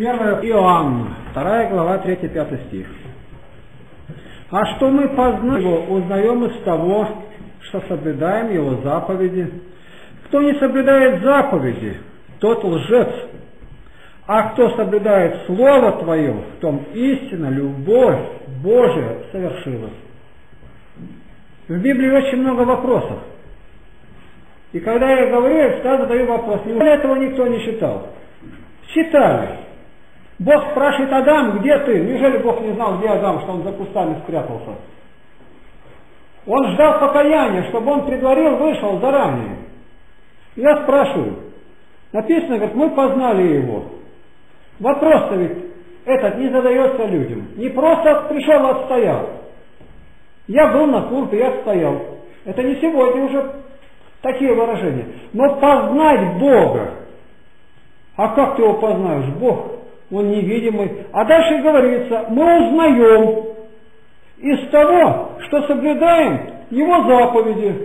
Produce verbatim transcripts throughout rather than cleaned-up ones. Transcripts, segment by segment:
первое Иоанна, вторая глава, третий-пятый стих. А что мы познали его, узнаем из того, что соблюдаем его заповеди. Кто не соблюдает заповеди, тот лжец. А кто соблюдает Слово Твое, в том истина, любовь Божия совершилась. В Библии очень много вопросов. И когда я говорю, я всегда задаю вопрос. Неужели этого никто не читал? Читали. Бог спрашивает: Адам, где ты? Неужели Бог не знал, где Адам, что он за кустами спрятался? Он ждал покаяния, чтобы он предварил, вышел заранее. Я спрашиваю. Написано, говорит, мы познали его. Вопрос-то ведь этот не задается людям. Не просто пришел, отстоял. Я был на службе, я отстоял. Это не сегодня уже такие выражения. Но познать Бога. А как ты его познаешь? Бог, он невидимый. А дальше говорится, мы узнаем из того, что соблюдаем его заповеди.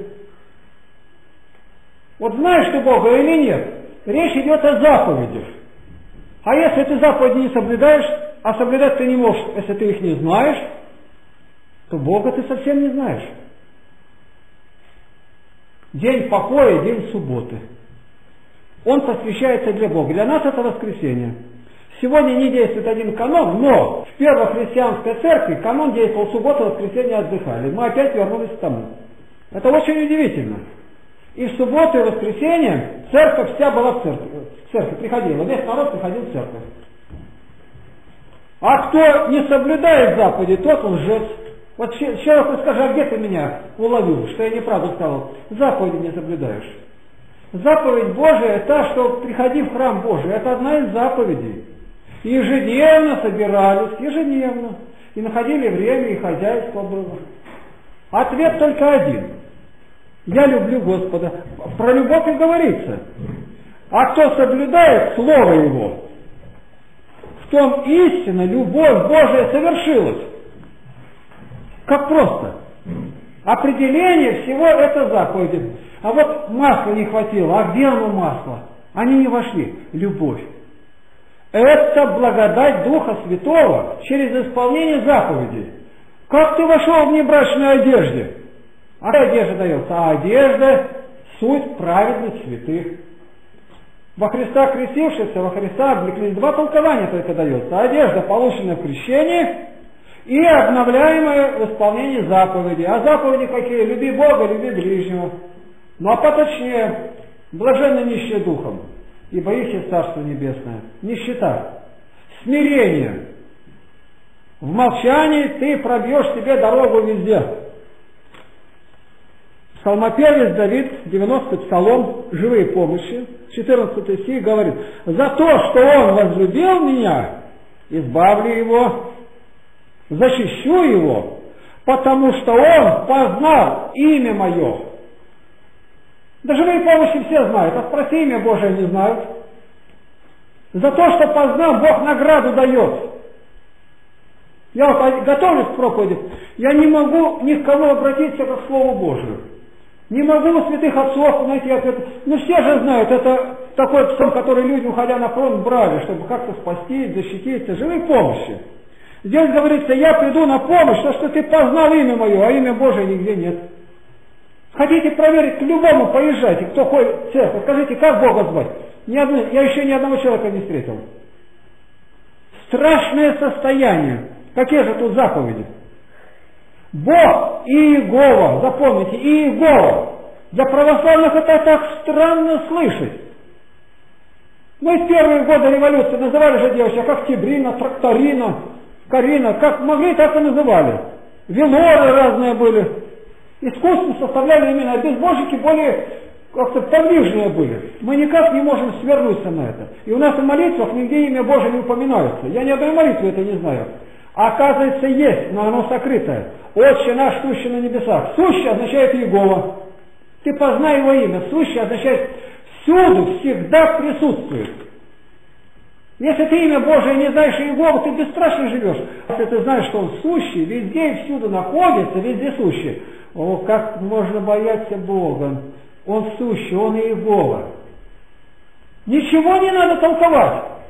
Вот знаешь ты Бога или нет? Речь идет о заповедях. А если ты заповеди не соблюдаешь, а соблюдать ты не можешь, если ты их не знаешь, то Бога ты совсем не знаешь. День покоя, день субботы. Он посвящается для Бога. Для нас это воскресенье. Сегодня не действует один канон, но в первой христианской церкви канон действовал субботу, воскресенье отдыхали. Мы опять вернулись к тому. Это очень удивительно. И в субботу и воскресенье церковь вся была в церкви. В церковь приходила, весь народ приходил в церковь. А кто не соблюдает заповеди, тот лжец. Вот еще раз скажи, а где ты меня уловил, что я неправду сказал? Заповеди не соблюдаешь. Заповедь Божия, та, что приходи в храм Божий, это одна из заповедей. Ежедневно собирались, ежедневно. И находили время, и хозяйство было. Ответ только один. Я люблю Господа. Про любовь и говорится. А кто соблюдает Слово Его, в том истина, любовь Божия совершилась. Как просто. Определение всего это заповеди. А вот масла не хватило. А где оно масло? Они не вошли. Любовь. Это благодать Духа Святого через исполнение заповедей. Как ты вошел в небрачной одежде? А какая одежда дается? А одежда – суть праведных святых. Во Христа крестившихся, во Христа облеклись. Два толкования только дается. Одежда, полученная в крещении, и обновляемая в исполнении заповедей. А заповеди какие? Люби Бога, люби ближнего. Ну а поточнее, блаженны нищие духом, ибо их есть Царство Небесное. Нищета, смирение. В молчании ты пробьешь себе дорогу везде. Псалмопевец Давид, девяностый псалом, живые помощи, четырнадцатый стих говорит: «За то, что он возлюбил меня, избавлю его, защищу его, потому что он познал имя мое». Да живые помощи все знают, а спроси имя Божие не знают. За то, что познал, Бог награду дает. Я вот готовлюсь к проповеди, я не могу ни к кому обратиться как к Слову Божию. Не могу у святых отцов найти ответ. Ну все же знают, это такой псалм, который люди, уходя на фронт, брали, чтобы как-то спасти, защититься. Живые помощи. Здесь говорится, я приду на помощь, то, что ты познал имя мое, а имя Божие нигде нет. Хотите проверить, к любому поезжайте, кто ходит в церковь, скажите, как Бога звать? Ни одну, я еще ни одного человека не встретил. Страшное состояние. Какие же тут заповеди? Бог и Иегова, запомните, и Иегова. Для православных это так странно слышать. Мы в первые годы революции называли же девочек, как Октябрина, Тракторина, Карина, как могли, так и называли. Велоры разные были. Искусственно составляли имена, а безбожники более как-то подвижные были. Мы никак не можем свернуться на это. И у нас в молитвах нигде имя Божие не упоминается. Я ни одной молитвы это не знаю. А оказывается есть, но оно сокрытое. Отче наш, сущий на небесах. Сущий означает Иегова. Ты познай его имя. Сущий означает всюду, всегда присутствует. Если ты имя Божие не знаешь Иегову, ты бесстрашно живешь. Если ты знаешь, что он сущий, везде и всюду находится, везде сущий. О, как можно бояться Бога. Он сущий, он Иегова. Ничего не надо толковать.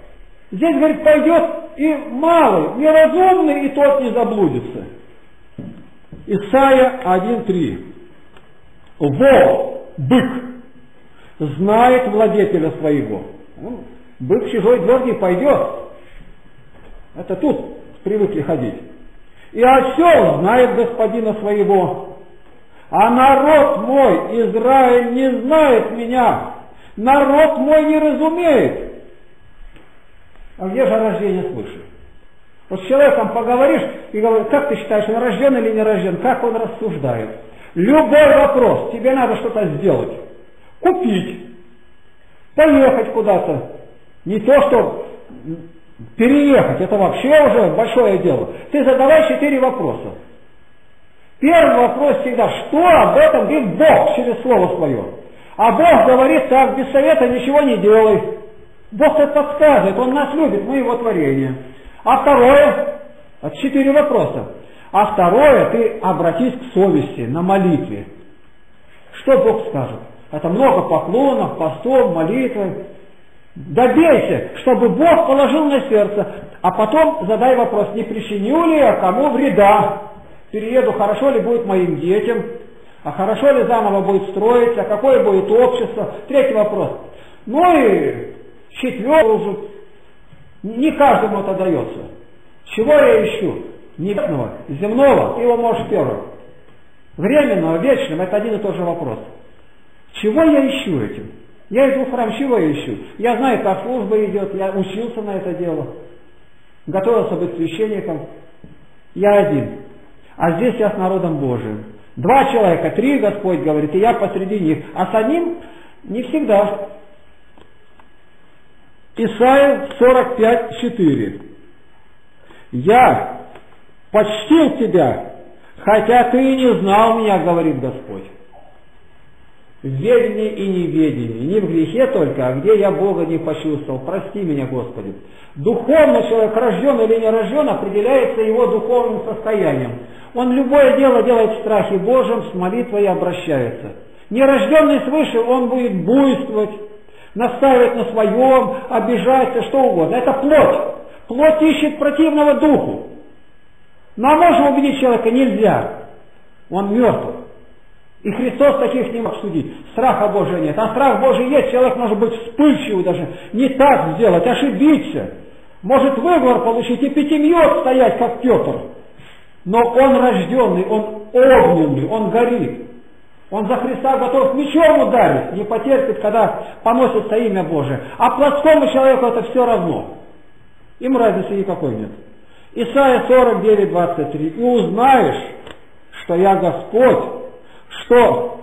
Здесь, говорит, пойдет и малый, неразумный, и тот не заблудится. Исайя один три. Во, бык, знает владетеля своего. Ну, бык чужой двор не пойдет. Это тут привыкли ходить. И осел знает господина своего. А народ мой, Израиль, не знает меня. Народ мой не разумеет. А где же рождение свыше? Вот с человеком поговоришь и говоришь, как ты считаешь, он рожден или не рожден? Как он рассуждает? Любой вопрос, тебе надо что-то сделать. Купить, поехать куда-то. Не то, что переехать, это вообще уже большое дело. Ты задавай четыре вопроса. Первый вопрос всегда, что об этом говорит Бог через слово свое? А Бог говорит так, без совета ничего не делай. Бог это подсказывает, Он нас любит, мы Его творение. А второе, это четыре вопроса. А второе, ты обратись к совести, на молитве. Что Бог скажет? Это много поклонов, постов, молитвы. Добейся, чтобы Бог положил на сердце. А потом задай вопрос, не причиню ли я кому вреда? Перееду, хорошо ли будет моим детям? А хорошо ли заново будет строиться? А какое будет общество? Третий вопрос. Ну и четвертый уже. Не каждому это дается. Чего я ищу? Небесного, земного, ты его можешь первым. Временного, вечного, это один и тот же вопрос. Чего я ищу этим? Я иду в храм, чего я ищу? Я знаю, как служба идет, я учился на это дело. Готовился быть священником. Я один. А здесь я с народом Божиим. Два человека, три, Господь говорит, и я посреди них. А с одним не всегда. Исайя сорок пять четыре. Я почтил тебя, хотя ты и не знал меня, говорит Господь. В ведении и неведении, не в грехе только, а где я Бога не почувствовал. Прости меня, Господи. Духовно человек, рожден или не рожден, определяется его духовным состоянием. Он любое дело делает в страхе Божьем, с молитвой и обращается. Нерожденный свыше, он будет буйствовать, настаивать на своем, обижаться, что угодно. Это плоть. Плоть ищет противного духу. Но можно убедить человека нельзя. Он мертв. И Христос таких не мог судить. Страха Божия нет. А страх Божий есть, человек может быть вспыльчивый даже. Не так сделать, ошибиться. Может выговор получить и пятимьет стоять, как Петр. Но он рожденный, он огненный, он горит. Он за Христа готов мечом ударить, не потерпит, когда поносится имя Божие. А плотскому человеку это все равно. Им разницы никакой нет. Исайя сорок девять двадцать три. И узнаешь, что я Господь, что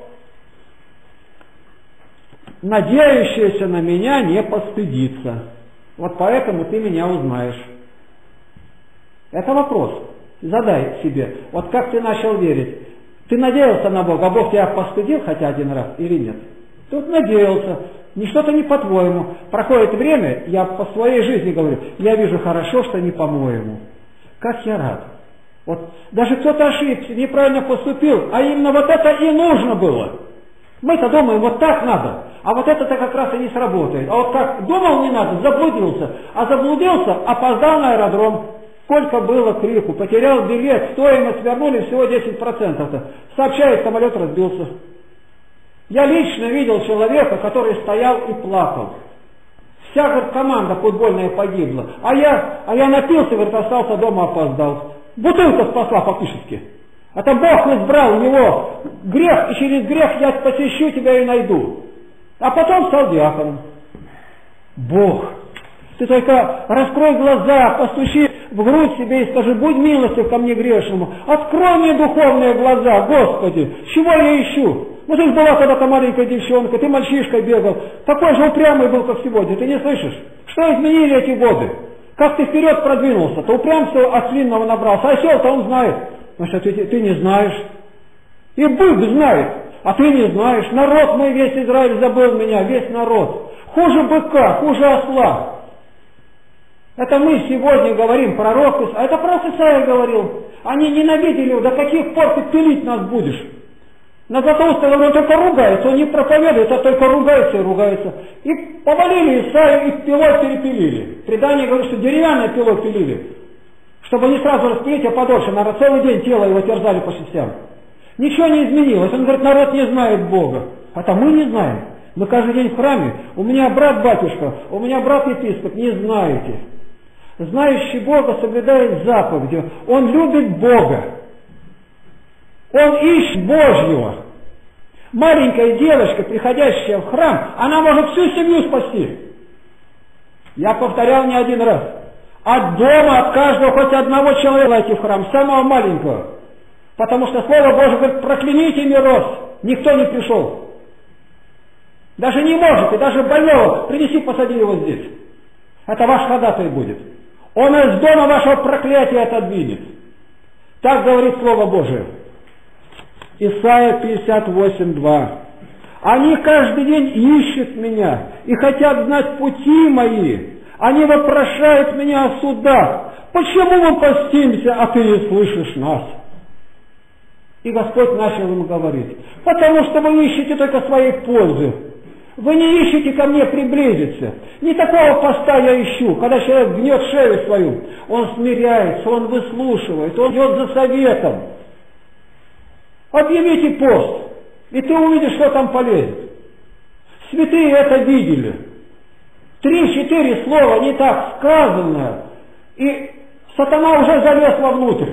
надеющийся на меня не постыдится. Вот поэтому ты меня узнаешь. Это вопрос. Задай себе. Вот как ты начал верить? Ты надеялся на Бога, а Бог тебя постыдил хотя один раз или нет? Тут надеялся. Ни что-то не по-твоему. Проходит время, я по своей жизни говорю, я вижу хорошо, что не по-моему. Как я рад. Вот даже кто-то ошибся, неправильно поступил, а именно вот это и нужно было. Мы-то думаем, вот так надо, а вот это-то как раз и не сработает. А вот как думал не надо, заблудился, а заблудился, опоздал на аэродром. Сколько было крику, потерял билет, стоимость вернули всего десять процентов-то. Сообщает, самолет разбился. Я лично видел человека, который стоял и плакал. Вся, говорит, команда футбольная погибла. А я, а я напился, говорит, остался дома, опоздал. Бутылка спасла фактически. А там Бог избрал его грех, и через грех я посещу тебя и найду. А потом стал диаконом. Бог. Ты только раскрой глаза, постучи в грудь себе и скажи, будь милостив ко мне грешному. Открой мне духовные глаза, Господи, чего я ищу? Ну ты была когда-то маленькая девчонка, ты мальчишкой бегал, такой же упрямый был, как сегодня, ты не слышишь? Что изменили эти годы? Как ты вперед продвинулся, то упрямство ослинного набрался, а осел-то он знает. Значит, ты, ты не знаешь. И бык знает, а ты не знаешь. Народ мой весь Израиль забыл меня, весь народ. Хуже быка, хуже осла. Это мы сегодня говорим, пророк, а это пророк Исаия говорил. Они ненавидели его, до каких пор ты пилить нас будешь? На Златоуста он только ругается, он не проповедует, а только ругается и ругается. И повалили Исаию, и пилой перепилили. Предание говорит, что деревянной пилой пилили, чтобы не сразу распилить, а подольше. Наверное, целый день тело его терзали по частям. Ничего не изменилось. Он говорит, народ не знает Бога. А-то мы не знаем. Мы каждый день в храме. У меня брат-батюшка, у меня брат-епископ. Не знаете. Знающий Бога соблюдает заповеди. Он любит Бога. Он ищет Божьего. Маленькая девочка, приходящая в храм, она может всю семью спасти. Я повторял не один раз. От дома, от каждого хоть одного человека войти в храм, самого маленького. Потому что Слово Божие говорит, прокляните мирос. Никто не пришел. Даже не можете, даже больного принеси, посади его здесь. Это ваш ходатай будет. Он из дома вашего проклятия отодвинет. Так говорит Слово Божие. Исайя пятьдесят восемь, два. Они каждый день ищут меня и хотят знать пути мои. Они вопрошают меня о судах. Почему мы постимся, а ты не слышишь нас? И Господь начал им говорить. Потому что вы ищете только своей пользы. Вы не ищете ко мне приблизиться. Не такого поста я ищу, когда человек гнет шею свою. Он смиряется, он выслушивает, он идет за советом. Объявите пост, и ты увидишь, что там полезет. Святые это видели. Три-четыре слова не так сказано, и сатана уже залез вовнутрь.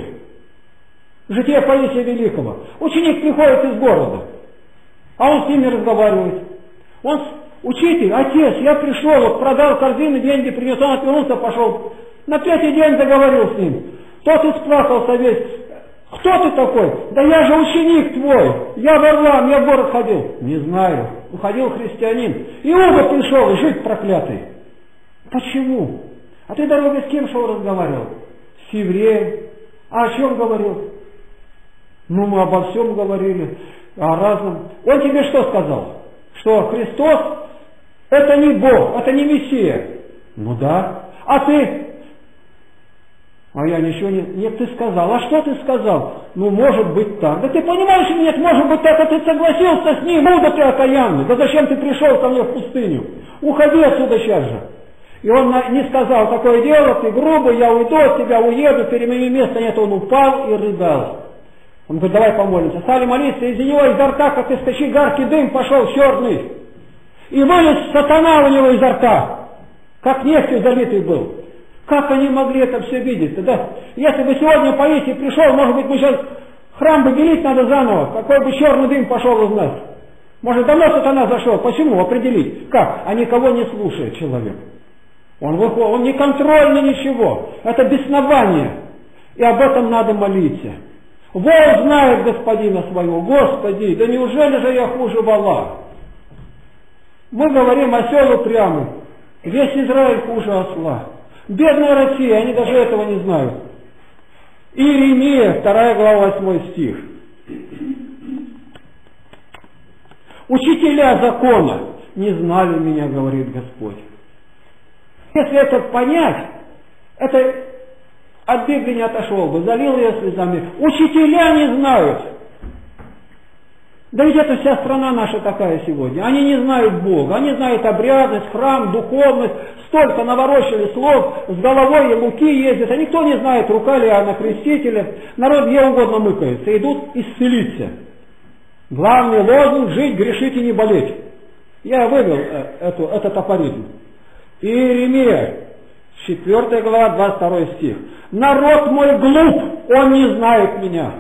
Житие Паисия Великого. Ученик приходит из города, а он с ними разговаривает. Он, учитель, отец, я пришел, вот продал корзины, деньги принес, он отвернулся, пошел. На третий день заговорил с ним. Тот исплакался весь. Кто ты такой? Да я же ученик твой. Я Варлам, я в город ходил. Не знаю. Уходил христианин. Иуда пришел, жить проклятый. Почему? А ты, дорогой, с кем шел разговаривал? С евреем. А о чем говорил? Ну, мы обо всем говорили. О разном. Он тебе что сказал? Что Христос это не Бог, это не Мессия. Ну да. А ты? А я ничего не... Нет, ты сказал. А что ты сказал? Ну, может быть так. Да ты понимаешь, нет, может быть так, а ты согласился с ним. Ну, да ты окаянный. Да зачем ты пришел ко мне в пустыню? Уходи отсюда сейчас же. И он не сказал, такое дело, ты грубый, я уйду от тебя, уеду, перемени место. Нет, он упал и рыдал. Он говорит, давай помолимся. Стали молиться, из него изо рта, как из кочегарки, дым пошел черный. И вылез сатана у него изо рта, как нефтью залитый был. Как они могли это все видеть? Тогда, если бы сегодня Паисий пришел, может быть, мы сейчас храм бы делить надо заново, какой бы черный дым пошел из нас. Может, давно сатана зашел. Почему? Определить. Как? А никого не слушает человек. Он выходит, он не контрольный, ничего. Это беснование. И об этом надо молиться. Вол знает господина своего. Господи, да неужели же я хуже вола? Мы говорим, осел упрямый. Весь Израиль хуже осла. Бедная Россия, они даже этого не знают. Иеремия, вторая глава, восьмой стих. Учителя закона не знали меня, говорит Господь. Если это понять, это от Библии не отошел бы, залил ее слезами. Учителя не знают. Да ведь это вся страна наша такая сегодня. Они не знают Бога, они знают обрядность, храм, духовность. Столько наворочили слов, с головой и луки ездят. А никто не знает, рука ли Иоанна Крестителя. Народ где угодно мыкается, идут исцелиться. Главный лозунг — жить, грешить и не болеть. Я вывел эту, этот апоризм. Иеремия, четвёртая глава, двадцать второй стих. Народ мой глуп, он не знает меня.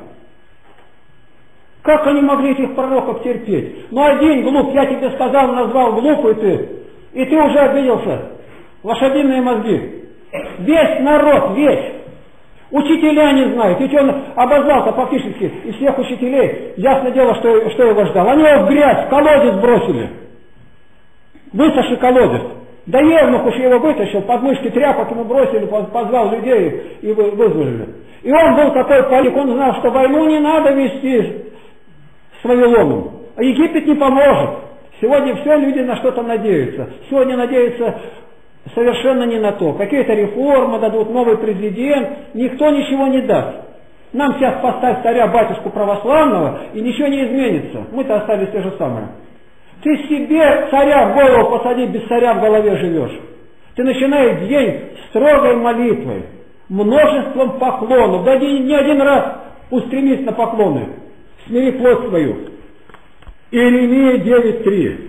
Как они могли этих пророков терпеть? Ну один глуп, я тебе сказал, назвал глупый ты, и ты уже обиделся. Лошадиные мозги. Весь народ, весь. Учителя не знают. Ведь он обозвался фактически из всех учителей. Ясно дело, что, что его ждал. Они его в грязь, в колодец бросили. Высохший колодец. Да Евнух уж его вытащил, подмышки тряпок ему бросили, позвал людей и вызволили. И он был такой политик, он знал, что войну не надо вести с Вавилоном. А Египет не поможет. Сегодня все люди на что-то надеются. Сегодня надеются совершенно не на то. Какие-то реформы дадут, новый президент. Никто ничего не даст. Нам сейчас поставь царя, батюшку православного, и ничего не изменится. Мы-то остались те же самые. Ты себе царя в голову посади, без царя в голове живешь. Ты начинаешь день строгой молитвой, множеством поклонов. Да не, не один раз устремись на поклоны. Смири плоть свою. Иеремия девять три.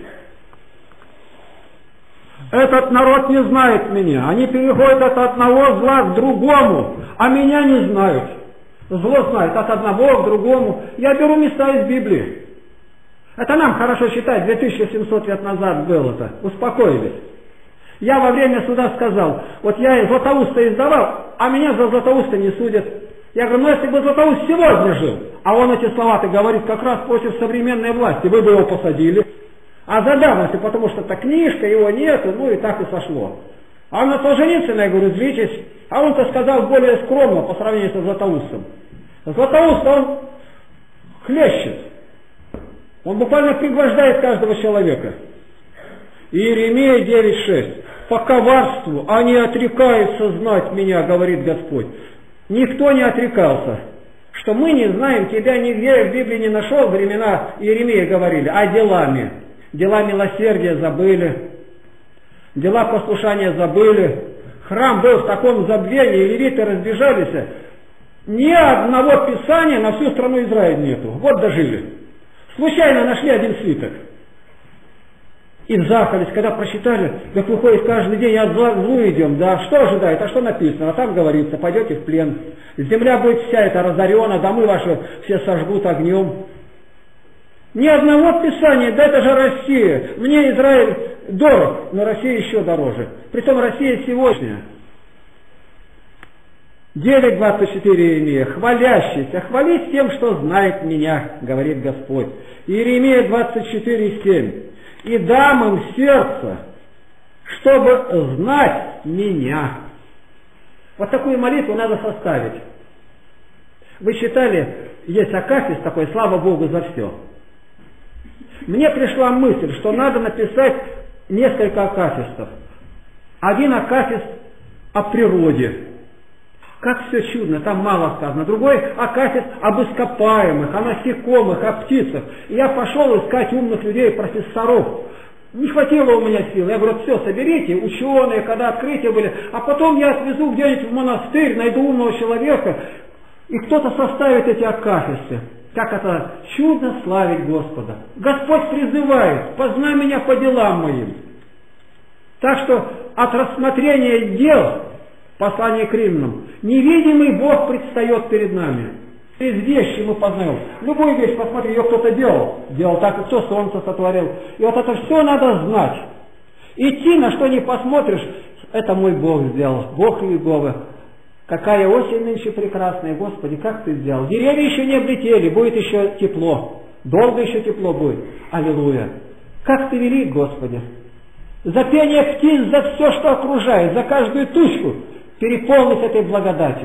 Этот народ не знает меня. Они переходят от одного зла к другому, а меня не знают. Зло знает от одного к другому. Я беру места из Библии. Это нам хорошо читать, две тысячи семьсот лет назад было это. Успокоились. Я во время суда сказал, вот я Златоуста издавал, а меня за Златоуста не судят. Я говорю, ну если бы Златоуст сегодня жил, а он эти слова-то говорит как раз против современной власти, вы бы его посадили. А за давностью, потому что это книжка, его нету, ну и так и сошло. А на Солженицына, я говорю, злитесь, а он-то сказал более скромно по сравнению со Златоустом. Златоуст, он хлещет. Он буквально пригвождает каждого человека. Иеремия девять шесть. По коварству они отрекаются знать меня, говорит Господь. Никто не отрекался. Что мы не знаем, тебя нигде в Библии не нашел, времена Иеремии говорили, а делами. Дела милосердия забыли. Дела послушания забыли. Храм был в таком забвении, левиты разбежались. Ни одного писания на всю страну Израиль нету. Вот дожили. Случайно нашли один свиток. И вжахались, когда прочитали, как выходит каждый день, от зла к злу идем. Да, что ожидает, а что написано? А там говорится, пойдете в плен. Земля будет вся эта разорена, домы ваши все сожгут огнем. Ни одного писания, да это же Россия. Мне Израиль дорог, но Россия еще дороже. Притом Россия сегодня. девять двадцать четыре Иеремия. Хвалящийся, хвались тем, что знает меня, говорит Господь. Иеремия двадцать четыре семь. И дам им сердце, чтобы знать меня. Вот такую молитву надо составить. Вы читали, есть акафист такой, слава Богу за все. Мне пришла мысль, что надо написать несколько акафистов. Один акафист о природе. Как все чудно, там мало сказано. Другой акафист об ископаемых, о насекомых, о птицах. И я пошел искать умных людей, профессоров. Не хватило у меня сил. Я говорю, все, соберите, ученые, когда открытия были. А потом я отвезу где-нибудь в монастырь, найду умного человека, и кто-то составит эти акафисты. Как это чудно славить Господа. Господь призывает, познай меня по делам моим. Так что от рассмотрения дел, послание к Римлянам, невидимый Бог предстает перед нами. Из вещи мы познаем. Любую вещь, посмотри, ее кто-то делал. Делал так, и кто солнце сотворил. И вот это все надо знать. Идти, на что не посмотришь, это мой Бог сделал. Бог Иеговы. Какая осень нынче прекрасная, Господи, как Ты сделал. Деревья еще не облетели, будет еще тепло. Долго еще тепло будет. Аллилуйя. Как Ты велик, Господи. За пение птиц, за все, что окружает, за каждую тучку переполнить этой благодатью.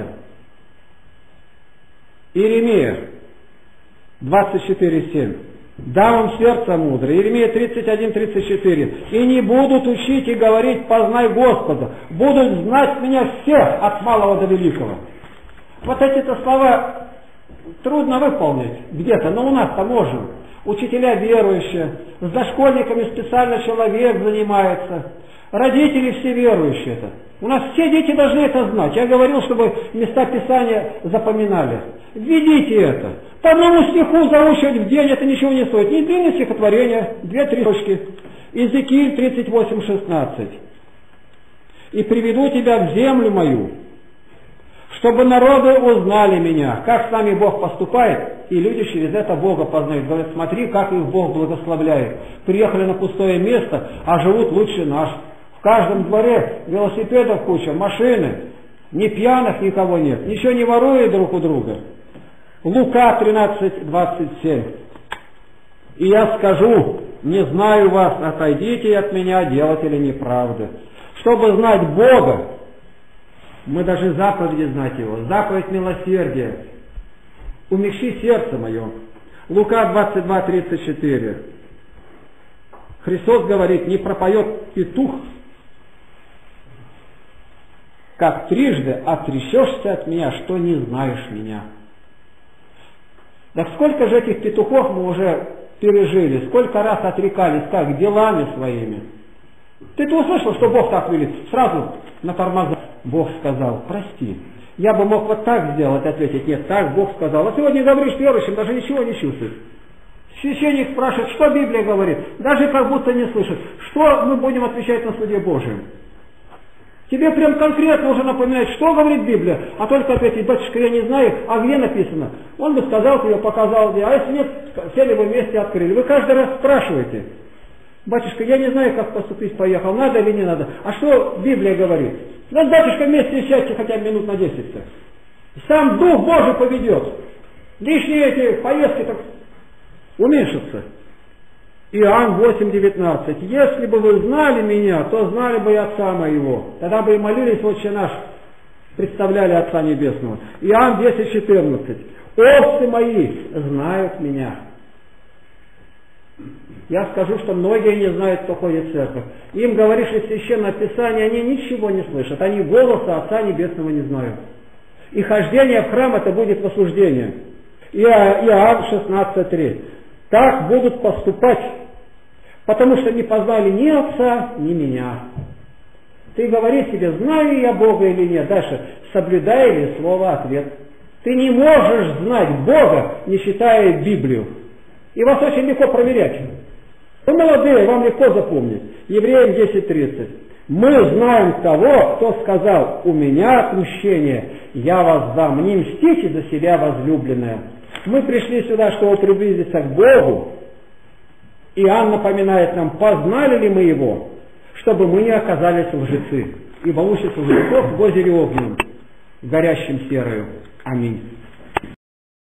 Иеремия двадцать четыре семь. Дам им сердце мудрое. Иеремия тридцать один тридцать четыре. И не будут учить и говорить, познай Господа. Будут знать меня все, от малого до великого. Вот эти-то слова трудно выполнить где-то, но у нас-то можем. Учителя верующие, с дошкольниками специально человек занимается. Родители все верующие это. У нас все дети должны это знать. Я говорил, чтобы места Писания запоминали. Введите это. По одному стиху заучивать в день это ничего не стоит. Не длинное стихотворение, две-три строчки. Иезекииль тридцать восемь шестнадцать. И приведу тебя в землю мою, чтобы народы узнали меня, как с нами Бог поступает, и люди через это Бога познают. Говорят, смотри, как их Бог благословляет. Приехали на пустое место, а живут лучше наш. В каждом дворе велосипедов куча, машины, ни пьяных никого нет, ничего не воруют друг у друга. Лука тринадцать двадцать семь. И я скажу, не знаю вас, отойдите от меня, делатели неправды. Чтобы знать Бога, мы должны заповеди знать Его, заповедь милосердия. Умягчи сердце мое. Лука двадцать два тридцать четыре. Христос говорит, не пропоет петух, как трижды отречешься от меня, что не знаешь меня. Так сколько же этих петухов мы уже пережили, сколько раз отрекались, как делами своими. Ты-то услышал, что Бог так велит? Сразу на тормоза. Бог сказал, прости. Я бы мог вот так сделать, ответить, нет, так Бог сказал. А сегодня говоришь верующим, даже ничего не чувствуешь. Священник спрашивает, что Библия говорит, даже как будто не слышит. Что мы будем отвечать на суде Божьем? Тебе прям конкретно уже напоминает, что говорит Библия, а только ответить, батюшка, я не знаю, а где написано. Он бы сказал тебе, показал тебе, а если нет, сели бы вместе, открыли. Вы каждый раз спрашиваете, батюшка, я не знаю, как поступить, поехал, надо или не надо. А что Библия говорит? Ну, батюшка, вместе сядьте хотя бы минут на десять-то. Сам Дух Божий поведет. Лишние эти поездки так уменьшатся. Иоанн восемь девятнадцать. Если бы вы знали меня, то знали бы и Отца моего. Тогда бы и молились, Отче наш, представляли Отца Небесного. Иоанн десять четырнадцать. Овцы мои знают меня. Я скажу, что многие не знают, кто ходит в церковь. Им говоришь из Священного Писания, они ничего не слышат. Они голоса Отца Небесного не знают. И хождение в храм это будет осуждение. Иоанн шестнадцать три. Так будут поступать, потому что не познали ни Отца, ни меня. Ты говори себе, знаю я Бога или нет. Дальше, соблюдай ли слово ответ. Ты не можешь знать Бога, не читая Библию. И вас очень легко проверять. Вы молодые, вам легко запомнить. Евреям десять тридцать. Мы знаем того, кто сказал, у меня отмщение, я вас дам, не мстите за себя, возлюбленная. Мы пришли сюда, чтобы приблизиться к Богу. Иоанн напоминает нам, познали ли мы Его, чтобы мы не оказались лжецы. Ибо лучше лжецов в озере огненном, горящим серою. Аминь.